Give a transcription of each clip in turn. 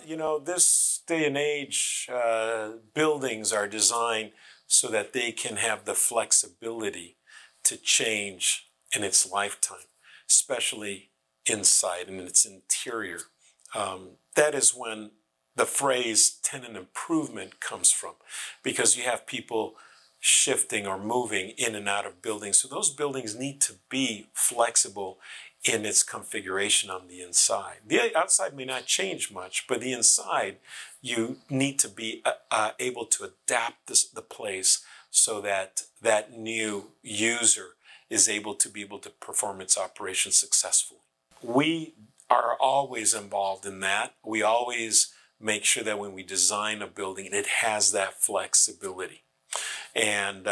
this day and age, buildings are designed so that they can have the flexibility to change in its lifetime, especially inside and in its interior. That is when the phrase tenant improvement comes from, because you have people shifting or moving in and out of buildings. So those buildings need to be flexible in its configuration on the inside. The outside may not change much, but the inside, you need to be able to adapt the place so that that new user is able to perform its operation successfully. We are always involved in that. We always make sure that when we design a building, it has that flexibility. And,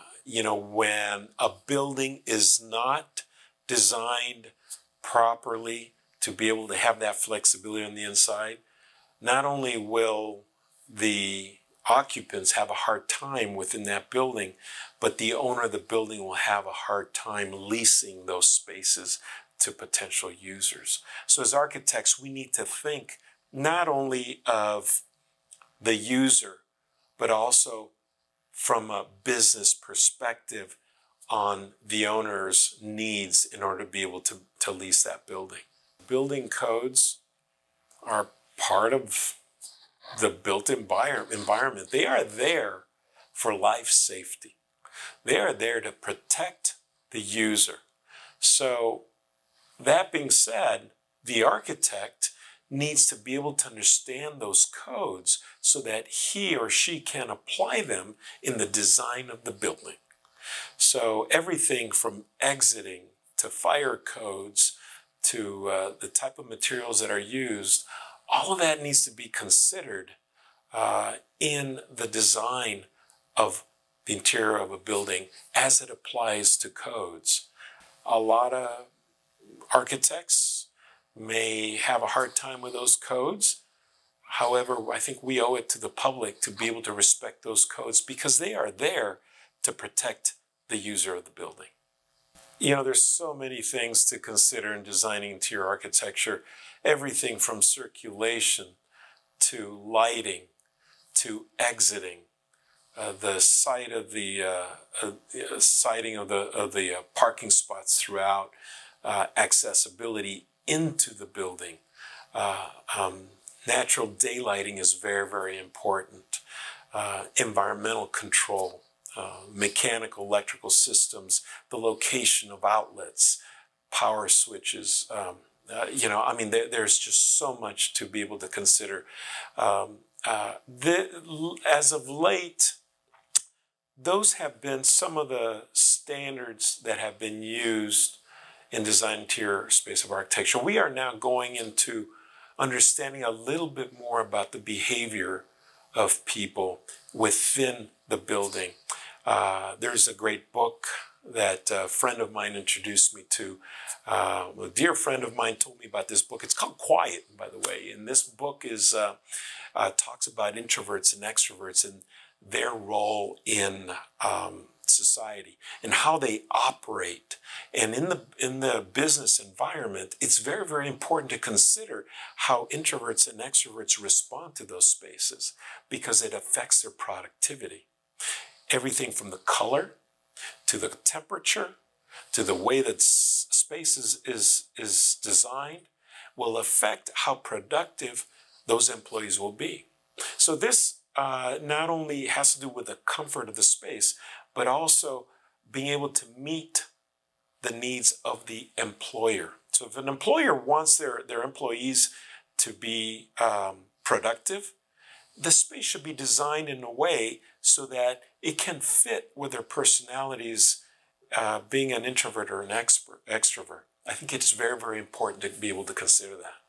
when a building is not designed properly to be able to have that flexibility on the inside, not only will the occupants have a hard time within that building, but the owner of the building will have a hard time leasing those spaces to potential users. So as architects, we need to think not only of the user, but also from a business perspective on the owner's needs in order to be able to lease that building. Building codes are part of the built environment. They are there for life safety. They are there to protect the user. So that being said, the architect needs to be able to understand those codes so that he or she can apply them in the design of the building. So everything from exiting to fire codes to the type of materials that are used, all of that needs to be considered in the design of the interior of a building as it applies to codes. A lot of architects may have a hard time with those codes. However, I think we owe it to the public to be able to respect those codes because they are there to protect the user of the building. There's so many things to consider in designing interior architecture. Everything from circulation to lighting to exiting, the site of the siting of the parking spots throughout, accessibility into the building. Natural daylighting is very, very important. Environmental control, mechanical, electrical systems, the location of outlets, power switches. There's just so much to be able to consider. As of late, those have been some of the standards that have been used in design interior space of architecture. We are now going into understanding a little bit more about the behavior of people within the building. There's a great book that a friend of mine introduced me to. A dear friend of mine told me about this book. It's called Quiet, by the way. And this book is talks about introverts and extroverts and their role in society and how they operate. And in the business environment, it's very, very important to consider how introverts and extroverts respond to those spaces because it affects their productivity. Everything from the color to the temperature to the way that space is designed will affect how productive those employees will be. So this not only has to do with the comfort of the space, but also being able to meet the needs of the employer. So if an employer wants their employees to be productive, the space should be designed in a way so that it can fit with their personalities, being an introvert or an extrovert. I think it's very, very important to be able to consider that.